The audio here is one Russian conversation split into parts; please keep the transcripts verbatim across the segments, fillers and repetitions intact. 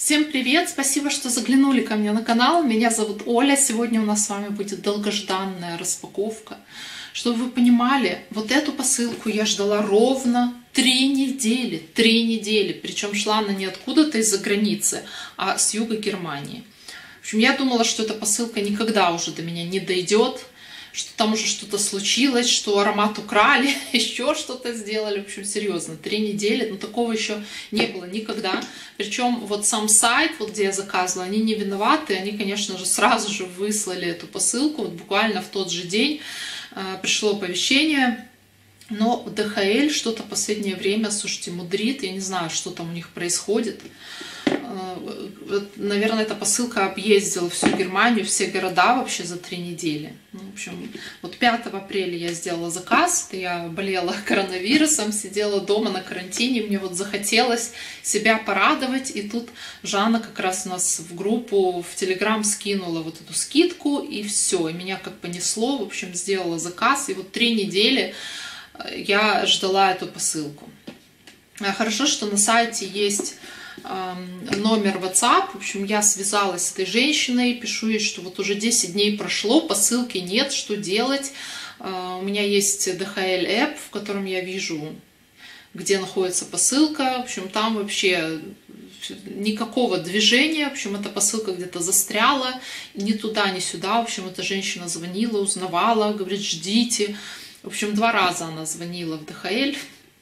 Всем привет! Спасибо, что заглянули ко мне на канал. Меня зовут Оля. Сегодня у нас с вами будет долгожданная распаковка. Чтобы вы понимали, вот эту посылку я ждала ровно три недели. Три недели. Причем шла она не откуда-то из-за границы, а с юга Германии. В общем, я думала, что эта посылка никогда уже до меня не дойдет, что там уже что-то случилось, что аромат украли, еще что-то сделали. В общем, серьезно, три недели, но такого еще не было никогда. Причем вот сам сайт, вот где я заказывала, они не виноваты, они, конечно же, сразу же выслали эту посылку, вот буквально в тот же день э, пришло оповещение. Но ди эйч эль что-то в последнее время, слушайте, мудрит, я не знаю, что там у них происходит. Наверное, эта посылка объездила всю Германию, все города вообще за три недели. Ну, в общем, вот пятого апреля я сделала заказ, я болела коронавирусом, сидела дома на карантине, мне вот захотелось себя порадовать, и тут Жанна как раз у нас в группу в Телеграм скинула вот эту скидку, и все, и меня как понесло, в общем, сделала заказ, и вот три недели я ждала эту посылку. Хорошо, что на сайте есть номер WhatsApp. В общем, я связалась с этой женщиной, пишу ей, что вот уже десять дней прошло, посылки нет, что делать. У меня есть ди эйч эль App, в котором я вижу, где находится посылка. В общем, там вообще никакого движения. В общем, эта посылка где-то застряла, ни туда, ни сюда. В общем, эта женщина звонила, узнавала, говорит, ждите. В общем, два раза она звонила в ди эйч эль.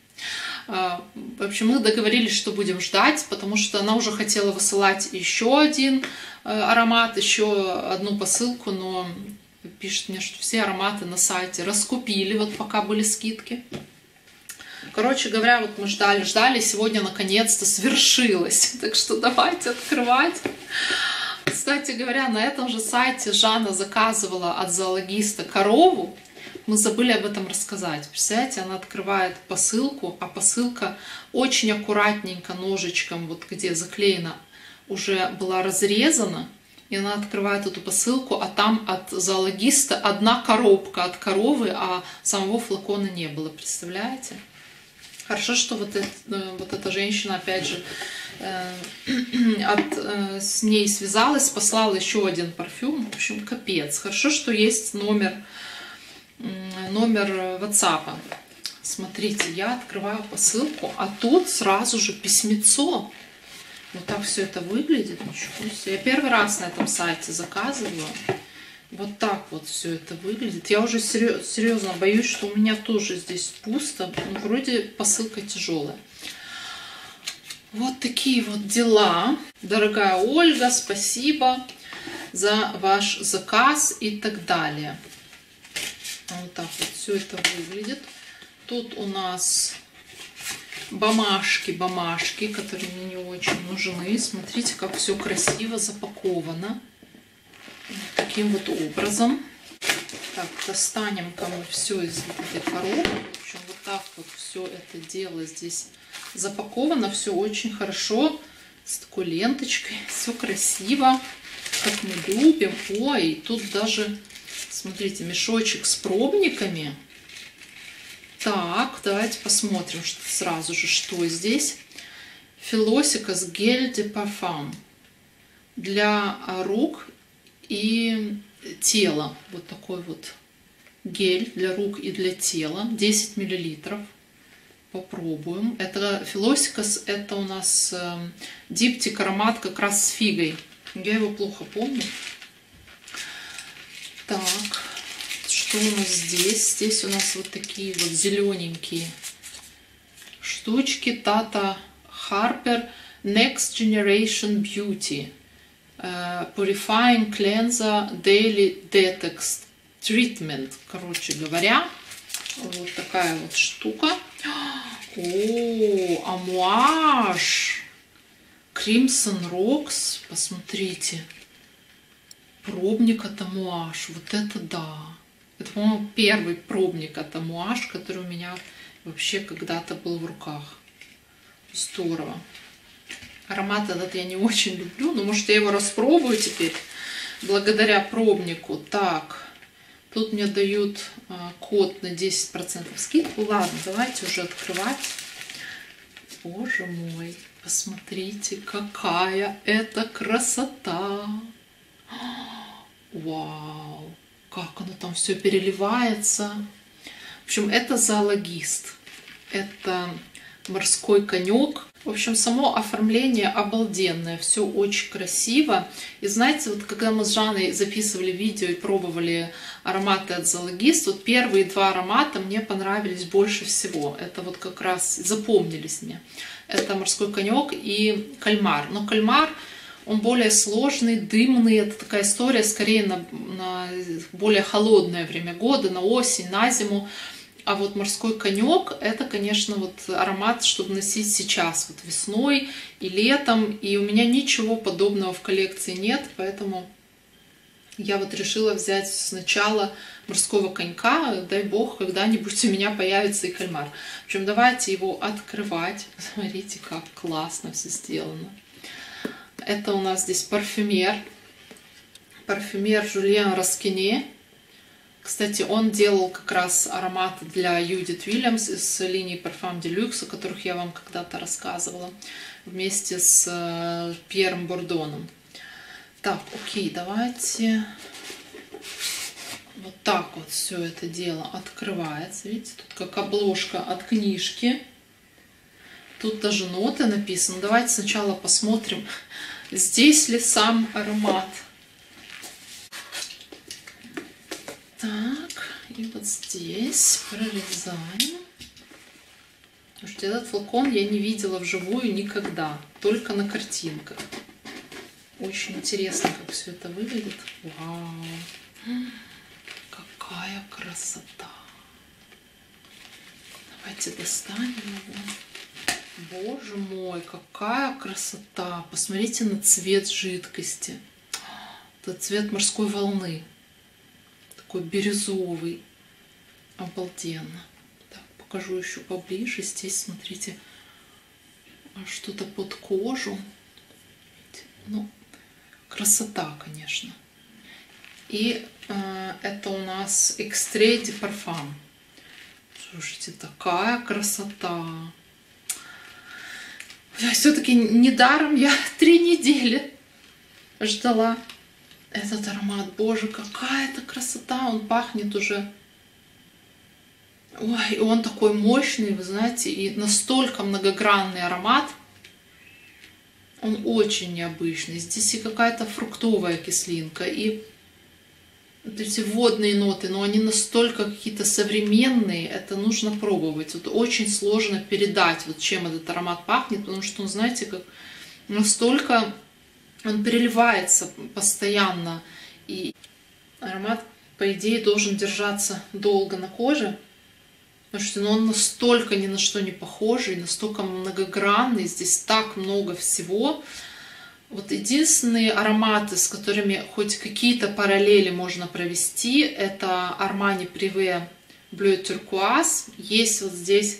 В общем, мы договорились, что будем ждать, потому что она уже хотела высылать еще один аромат, еще одну посылку, но пишет мне, что все ароматы на сайте раскупили, вот пока были скидки. Короче говоря, вот мы ждали, ждали, сегодня наконец-то свершилось. Так что давайте открывать. Кстати говоря, на этом же сайте Жанна заказывала от зоологиста корову. Мы забыли об этом рассказать. Представляете, она открывает посылку, а посылка очень аккуратненько ножичком, вот где заклеена, уже была разрезана. И она открывает эту посылку, а там от зоологиста одна коробка от коровы, а самого флакона не было. Представляете? Хорошо, что вот, это, вот эта женщина, опять же, э, от, э, с ней связалась, послала еще один парфюм. В общем, капец. Хорошо, что есть номер... номер WhatsApp. Смотрите, я открываю посылку, а тут сразу же письмецо. Вот так все это выглядит. Ничего себе. Я первый раз на этом сайте заказываю. Вот так вот все это выглядит. Я уже серьезно боюсь, что у меня тоже здесь пусто. Ну, вроде посылка тяжелая. Вот такие вот дела. Дорогая Ольга, спасибо за ваш заказ и так далее. Вот так вот все это выглядит. Тут у нас бумажки, бумажки, которые мне не очень нужны. Смотрите, как все красиво запаковано. Вот таким вот образом. Так, достанем-ка мы все из вот этой коробки. В общем, вот так вот все это дело здесь запаковано. Все очень хорошо. С такой ленточкой. Все красиво, как мы любим. Ой, тут даже... Смотрите, мешочек с пробниками. Так, давайте посмотрим что, сразу же, что здесь. Philosicas гель де парфюм для рук и тела. Вот такой вот гель для рук и для тела. десять миллилитров. Попробуем. Это Philosicas, это у нас э, диптик аромат как раз с фигой. Я его плохо помню. Так, что у нас здесь? Здесь у нас вот такие вот зелененькие штучки. Tata Harper Next Generation Beauty uh, Purifying Cleanser Daily Detox Treatment. Короче говоря, вот такая вот штука. О, амуаж Crimson Rocks. Посмотрите. Пробник от амуаж. Вот это да. Это, по-моему, первый пробник от амуаж, который у меня вообще когда-то был в руках. Здорово. Аромат этот я не очень люблю, но может я его распробую теперь благодаря пробнику. Так, тут мне дают а, код на десять процентов скидку. Ладно, давайте уже открывать. Боже мой. Посмотрите, какая это красота! Вау! Как оно там все переливается! В общем, это зоологист. Это морской конек. В общем, само оформление обалденное, все очень красиво. И знаете, вот когда мы с Жанной записывали видео и пробовали ароматы от зоологист, вот первые два аромата мне понравились больше всего. Это вот как раз запомнились мне. Это морской конек и кальмар. Но кальмар, он более сложный, дымный. Это такая история скорее на, на более холодное время года, на осень, на зиму. А вот морской конек — это, конечно, вот аромат, чтобы носить сейчас, вот весной и летом. И у меня ничего подобного в коллекции нет, поэтому я вот решила взять сначала морского конька. Дай бог, когда-нибудь у меня появится и кальмар. В общем, давайте его открывать. Смотрите, как классно все сделано. Это у нас здесь парфюмер. Парфюмер Жюльен Раскине. Кстати, он делал как раз ароматы для Юдит Уильямс из линии Parfum de Luxe, о которых я вам когда-то рассказывала, вместе с Пьером Бордоном. Так, окей, давайте вот так вот все это дело открывается. Видите, тут как обложка от книжки. Тут даже ноты написаны. Давайте сначала посмотрим, здесь ли сам аромат. Так, и вот здесь прорезаем. Слушайте, этот флакон я не видела вживую никогда, только на картинках. Очень интересно, как все это выглядит. Вау! Какая красота! Давайте достанем его. Боже мой, какая красота! Посмотрите на цвет жидкости. Это цвет морской волны. Такой бирюзовый. Обалденно. Так, покажу еще поближе. Здесь, смотрите, что-то под кожу. Ну, красота, конечно. И э, это у нас Extrait de Parfum. Слушайте, такая красота. Все-таки недаром я три недели ждала этот аромат. Боже, какая-то красота. Он пахнет уже... Ой, он такой мощный, вы знаете, и настолько многогранный аромат. Он очень необычный. Здесь и какая-то фруктовая кислинка, и вот эти водные ноты, но они настолько какие-то современные, это нужно пробовать. Вот очень сложно передать, вот чем этот аромат пахнет, потому что он, знаете, как настолько... Он переливается постоянно, и аромат, по идее, должен держаться долго на коже, потому что ну, он настолько ни на что не похожий, настолько многогранный, здесь так много всего. Вот единственные ароматы, с которыми хоть какие-то параллели можно провести, это Armani Privé Bleu Turquoise. Есть вот здесь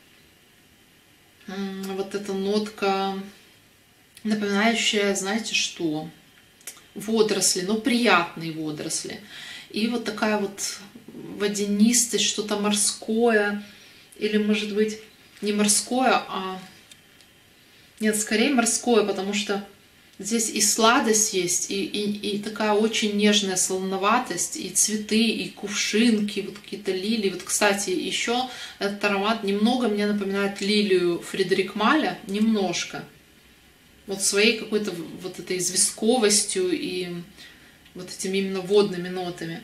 вот эта нотка, напоминающая, знаете что, водоросли, но приятные водоросли. И вот такая вот водянистость, что-то морское, или, может быть, не морское, а... Нет, скорее морское, потому что здесь и сладость есть, и, и, и такая очень нежная солоноватость, и цветы, и кувшинки, вот какие-то лилии. Вот, кстати, еще этот аромат немного мне напоминает лилию Фредерик Маля, немножко. Вот своей какой-то вот этой известковостью и вот этими именно водными нотами.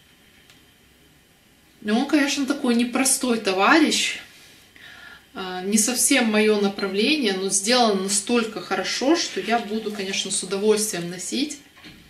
Но он, конечно, такой непростой товарищ, не совсем мое направление, но сделан настолько хорошо, что я буду, конечно, с удовольствием носить.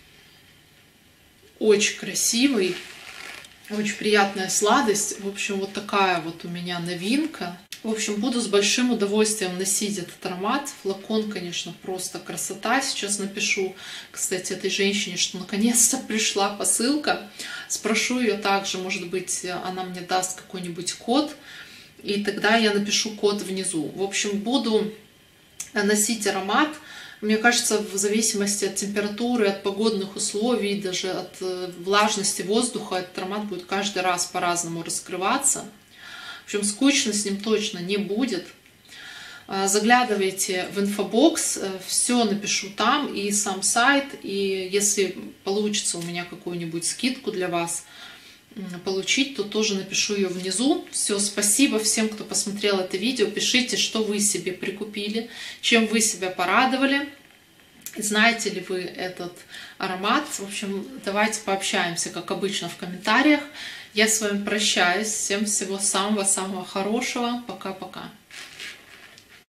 Очень красивый, очень приятная сладость. В общем, вот такая вот у меня новинка. В общем, буду с большим удовольствием носить этот аромат. Флакон, конечно, просто красота. Сейчас напишу, кстати, этой женщине, что наконец-то пришла посылка. Спрошу ее также, может быть, она мне даст какой-нибудь код. И тогда я напишу код внизу. В общем, буду носить аромат. Мне кажется, в зависимости от температуры, от погодных условий, даже от влажности воздуха, этот аромат будет каждый раз по-разному раскрываться. В общем, скучно с ним точно не будет. Заглядывайте в инфобокс, все напишу там, и сам сайт, и если получится у меня какую-нибудь скидку для вас получить, то тоже напишу ее внизу. Все, спасибо всем, кто посмотрел это видео. Пишите, что вы себе прикупили, чем вы себя порадовали. Знаете ли вы этот аромат? В общем, давайте пообщаемся, как обычно, в комментариях. Я с вами прощаюсь. Всем всего самого-самого хорошего. Пока-пока.